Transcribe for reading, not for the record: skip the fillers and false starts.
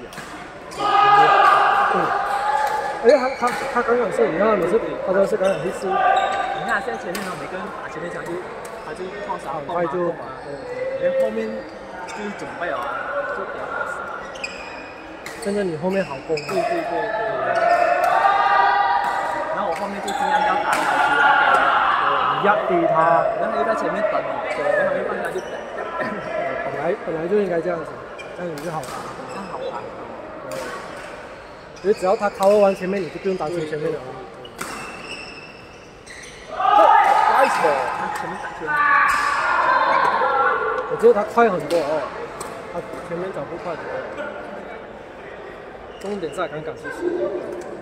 啊。 而且他刚刚是你看每次他都是刚刚去试。 你看现在前面呢，每个人打前面枪他就靠杀很快就把，因为后面就是准备啊，就比较好死。 真的你后面好攻。 对。然后我后面就尽量要打出来给他， 压低他， 然后又在前面等哦，然后又放下就等。 本来就应该这样子，这样子就好打。 这样好打。 因为只要他 cover 完前面，你就不用担心前面了。 Nice， 他前面打出来。 我觉得他快很多哦，他前面脚步快很多。重点在刚刚其实。